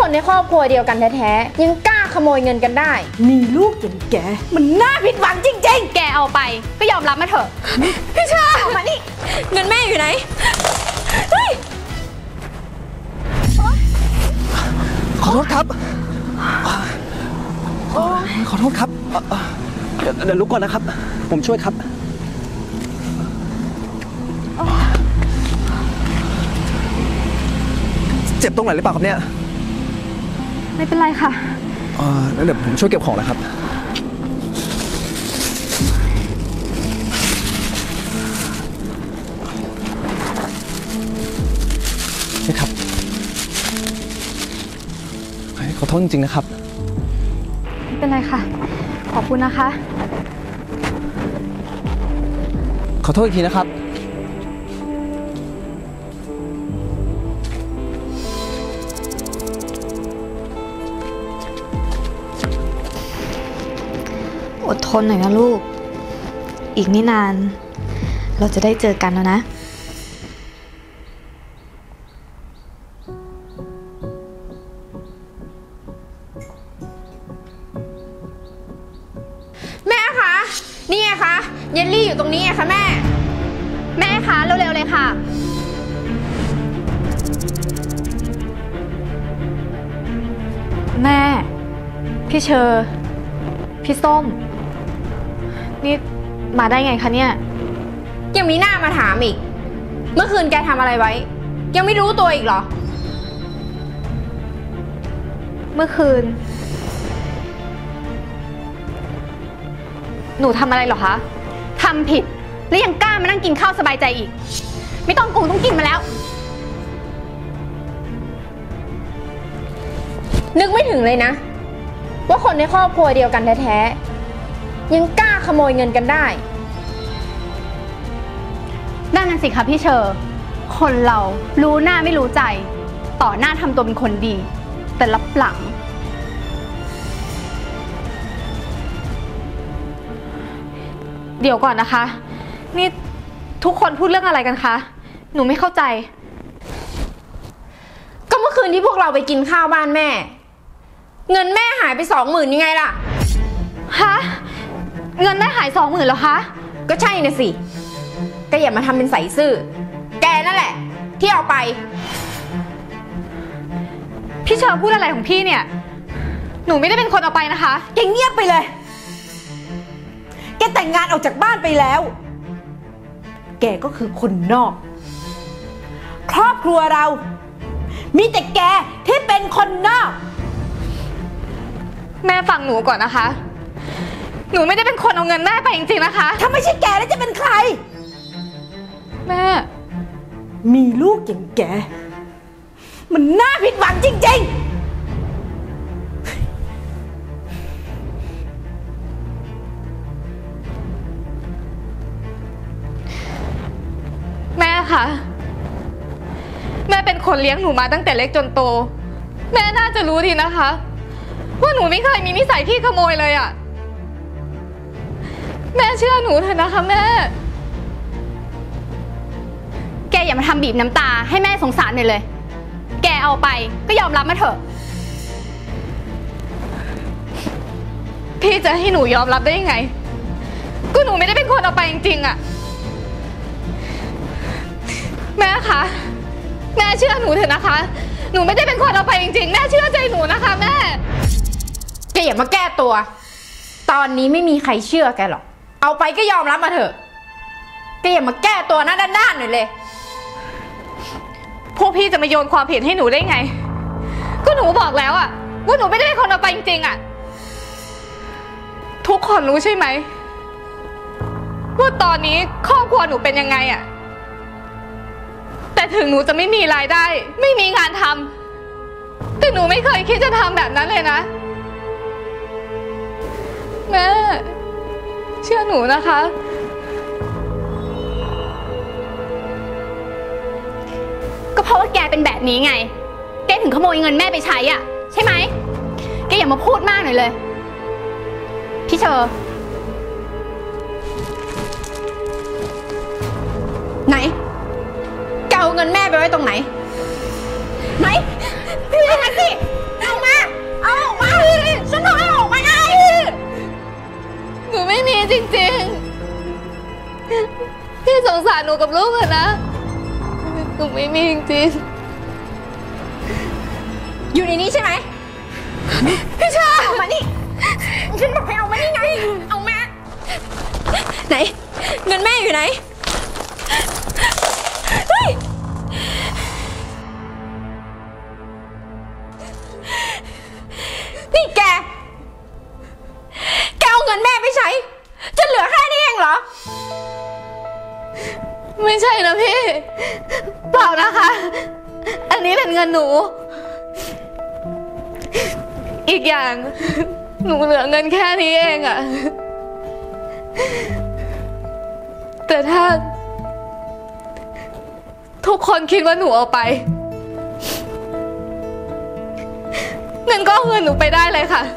คนในครอบครัวเดียวกันแท้ๆยังกล้าขโมยเงินกันได้มีลูกอย่างแกมันน่าผิดหวังจริงๆแกเอาไปก็ยอมรับมาเถอะพี่ชามานี่เงินแม่อยู่ไหนขอโทษครับขอโทษครับเดี๋ยวลุกก่อนนะครับผมช่วยครับเจ็บตรงไหนหรือเปล่าครับเนี่ยไม่เป็นไรค่ะแล้วเดี๋ยวผมช่วยเก็บของนะครับนี่ครับขอโทษจริงๆนะครับไม่เป็นไรค่ะขอบคุณนะคะขอโทษอีกทีนะครับอดทนหน่อยนะลูกอีกไม่นานเราจะได้เจอกันแล้วนะแม่คะนี่ไงคะเยลลี่อยู่ตรงนี้ไงคะแม่คะเร็วๆเลยค่ะแม่พี่เชอร์พี่ส้มนี่มาได้ไงคะเนี่ยยังมีหน้ามาถามอีกเมื่อคืนแกทำอะไรไว้ยังไม่รู้ตัวอีกเหรอเมื่อคืนหนูทำอะไรเหรอคะทำผิดแล้วยังกล้ามานั่งกินข้าวสบายใจอีกไม่ต้องกินมาแล้วนึกไม่ถึงเลยนะว่าคนในครอบครัวเดียวกันแท้ๆยังกล้าขโมยเงินกันได้นั่นน่ะสิคะพี่เชอร์คนเรารู้หน้าไม่รู้ใจต่อหน้าทำตัวเป็นคนดีแต่ลับหลังเดี๋ยวก่อนนะคะนี่ทุกคนพูดเรื่องอะไรกันคะหนูไม่เข้าใจก็เมื่อคืนที่พวกเราไปกินข้าวบ้านแม่เงินแม่หายไป 20,000ยังไงล่ะฮะเงินแม่หาย 20,000เหรอคะก็ใช่นะสิก็อย่ามาทำเป็นใส่ซื่อแกนั่นแหละที่เอาไปพี่เชอร์พูดอะไรของพี่เนี่ยหนูไม่ได้เป็นคนเอาไปนะคะแกเงียบไปเลยแกแต่งงานออกจากบ้านไปแล้วแกก็คือคนนอกครอบครัวเรามีแต่แกที่เป็นคนนอกแม่ฟังหนูก่อนนะคะหนูไม่ได้เป็นคนเอาเงินแม่ไปจริงๆนะคะถ้าไม่ใช่แกแล้วจะเป็นใครแม่มีลูกอย่างแกมันน่าผิดหวังจริงๆแม่คะแม่เป็นคนเลี้ยงหนูมาตั้งแต่เล็กจนโตแม่น่าจะรู้ดีนะคะว่าหนูไม่เคยมีนิสัยขี้ขโมยเลยอะแม่เชื่อหนูเถอะนะคะแม่แกอย่ามาทำบีบน้ำตาให้แม่สงสารหน่อยเลยแกเอาไปก็ยอมรับมาเถอะพี่จะให้หนูยอมรับได้ยังไงก็หนูไม่ได้เป็นคนเอาไปจริงๆอะแม่คะแม่เชื่อหนูเถอะนะคะหนูไม่ได้เป็นคนเอาไปจริงๆแม่เชื่อใจหนูนะคะแม่แกอย่ามาแก้ตัวตอนนี้ไม่มีใครเชื่อแกหรอกเอาไปก็ยอมรับมาเถอะแกอย่ามาแก้ตัวหน้าด้านๆหน่อยเลยพวกพี่จะมาโยนความผิดให้หนูได้ไงก็หนูบอกแล้วอะว่าหนูไม่ได้เป็นคนเอาไปจริงๆอะทุกคนรู้ใช่ไหมว่าตอนนี้ครอบครัวหนูเป็นยังไงอะแต่ถึงหนูจะไม่มีรายได้ไม่มีงานทำแต่หนูไม่เคยคิดจะทำแบบนั้นเลยนะแม่เชื่อหนูนะคะก็เพราะว่าแกเป็นแบบนี้ไงแกถึงขโมยเงินแม่ไปใช้อ่ะใช่ไหมแกอย่ามาพูดมากหน่อยเลยพี่เชอร์ไหนแกเอาเงินแม่ไปไว้ตรงไหนไหนพี่ไหนสิไหนกับลูกเถอะนะหนูไม่มีจริงอยู่ในนี้ใช่ไหมๆพี่ชาเอามานี่ ฉันบอกให้เอามานี่ไง เอามา ไหน เงินแม่อยู่ไหน เฮ้ย นี่แกเอาเงินแม่ไปใช้ จะเหลือแค่นี้เองเหรอไม่ใช่นะพี่ เปล่านะคะ อันนี้เป็นเงินหนู อีกอย่าง หนูเหลือเงินแค่นี้เองอะแต่ถ้า ทุกคนคิดว่าหนูเอาไป เงินก็เอาเงินหนูไปได้เลยค่ะ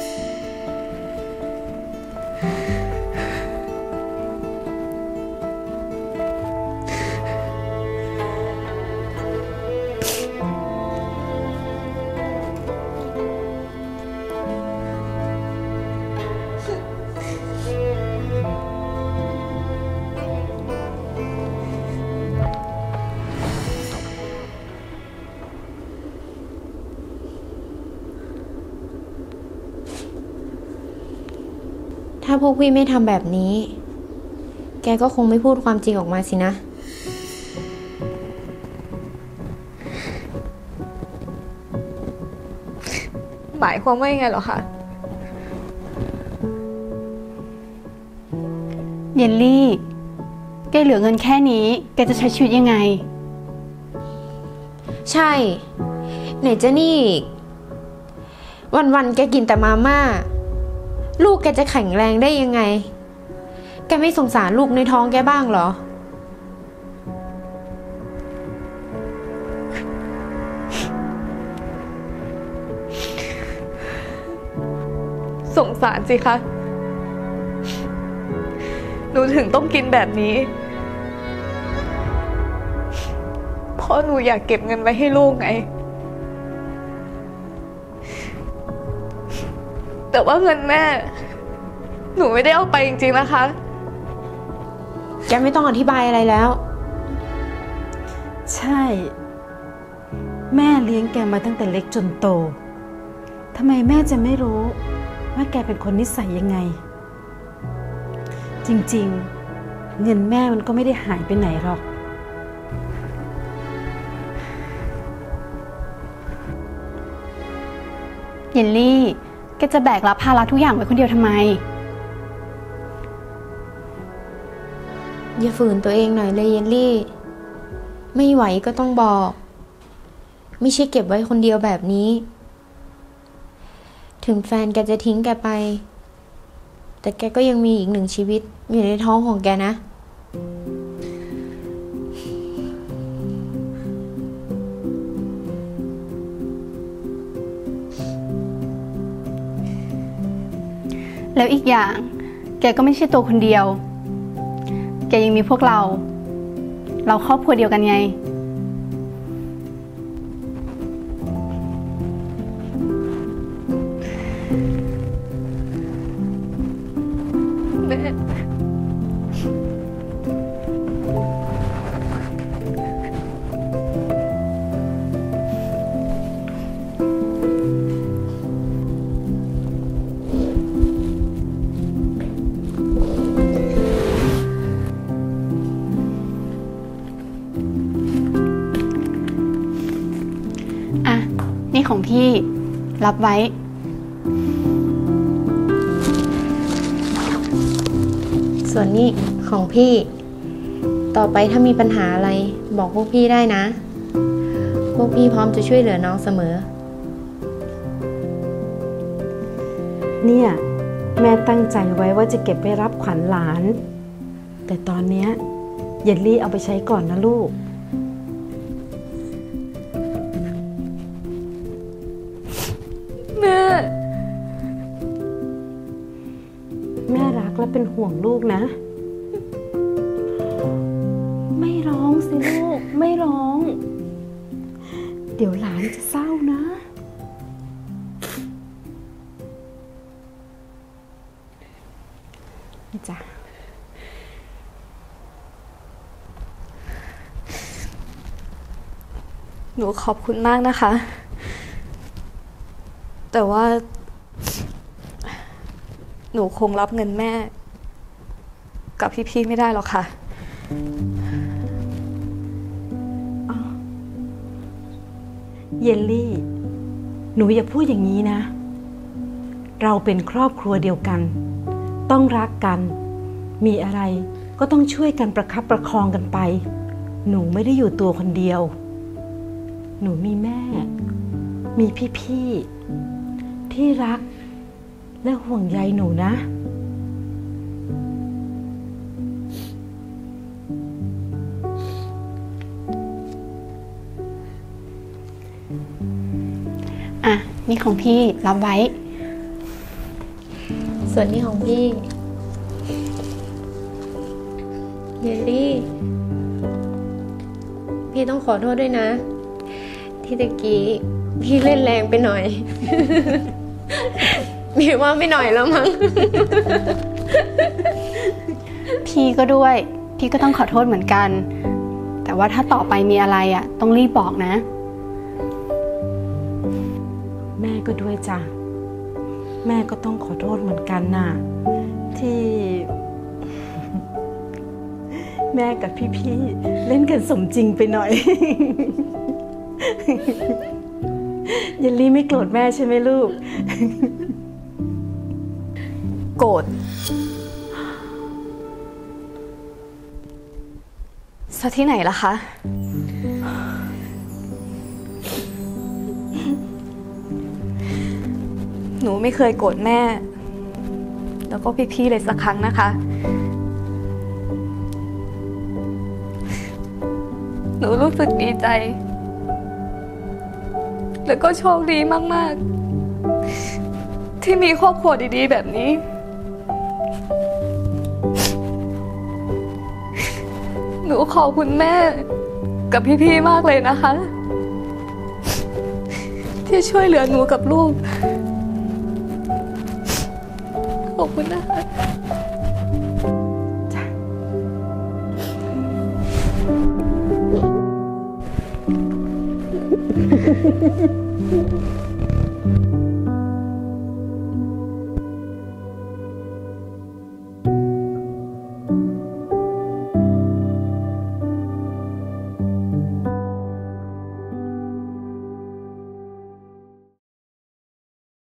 ถ้าพวกพี่ไม่ทำแบบนี้ แกก็คงไม่พูดความจริงออกมาสินะหมายความว่ายังไงเหรอคะเยลลี่ แกเหลือเงินแค่นี้ แกจะใช้ชีวิตยังไงใช่ ไหนจะนี่อีกวันๆแกกินแต่มาม่า ลูกแกจะแข็งแรงได้ยังไง แกไม่สงสารลูกในท้องแกบ้างเหรอสงสารสิคะ หนูถึงต้องกินแบบนี้ เพราะหนูอยากเก็บเงินไว้ให้ลูกไง แต่ว่าเงินแม่ หนูไม่ได้เอาไปจริงๆนะคะแกไม่ต้องอธิบายอะไรแล้วใช่ แม่เลี้ยงแกมาตั้งแต่เล็กจนโตทำไมแม่จะไม่รู้ว่าแกเป็นคนนิสัยยังไง จริงๆเงินแม่มันก็ไม่ได้หายไปไหนหรอกเยลลี่ แกจะแบกรับภาระทุกอย่างไว้คนเดียวทำไมอย่าฝืนตัวเองหน่อยเลยเยลลี่ ไม่ไหวก็ต้องบอก ไม่ใช่เก็บไว้คนเดียวแบบนี้ ถึงแฟนแกจะทิ้งแกไป แต่แกก็ยังมีอีกหนึ่งชีวิตอยู่ในท้องของแกนะแล้วอีกอย่าง แกก็ไม่ใช่ตัวคนเดียว แกยังมีพวกเรา เราครอบครัวเดียวกันไงแม่อ่ะ นี่ของพี่ รับไว้ส่วนนี้ของพี่ ต่อไปถ้ามีปัญหาอะไร บอกพวกพี่ได้นะ พวกพี่พร้อมจะช่วยเหลือน้องเสมอเนี่ยแม่ตั้งใจไว้ว่าจะเก็บไว้รับขวัญหลาน แต่ตอนเนี้ยเยลลี่เอาไปใช้ก่อนนะลูกแม่แม่รักและเป็นห่วงลูกนะ ไม่ร้องสิลูก ไม่ร้อง เดี๋ยวหลานจะเศร้านะนี่จ้ะหนูขอบคุณมากนะคะ แต่ว่า หนูคงรับเงินแม่ กับพี่ๆไม่ได้หรอกค่ะเยลลี่ หนูอย่าพูดอย่างนี้นะ เราเป็นครอบครัวเดียวกัน ต้องรักกัน มีอะไรก็ต้องช่วยกันประคับประคองกันไป หนูไม่ได้อยู่ตัวคนเดียว หนูมีแม่ มีพี่ๆที่รักและห่วงใยหนูนะอ่ะ นี่ของพี่รับไว้ส่วนนี้ของพี่ เยลลี่ พี่ต้องขอโทษด้วยนะ ที่ตะกี้พี่เล่นแรงไปหน่อย พี่ว่าไม่หน่อยแล้วมั้งพี่ก็ด้วย พี่ก็ต้องขอโทษเหมือนกัน แต่ว่าถ้าต่อไปมีอะไรอ่ะ ต้องรีบบอกนะแม่ก็ด้วยจ้ะ แม่ก็ต้องขอโทษเหมือนกันน่ะ ที่ แม่กับพี่ๆเล่นกันสมจริงไปหน่อย เยลลี่ไม่โกรธแม่ใช่ไหมลูกโกรธซะที่ไหนล่ะคะ หนูไม่เคยโกรธแม่ แล้วก็พี่ๆเลยสักครั้งนะคะ หนูรู้สึกดีใจ แล้วก็โชคดีมากๆ ที่มีครอบครัวดีๆแบบนี้ หนูขอบคุณแม่กับพี่ๆมากเลยนะคะ ที่ช่วยเหลือหนูกับลูก ขอบคุณนะคะจ้ะ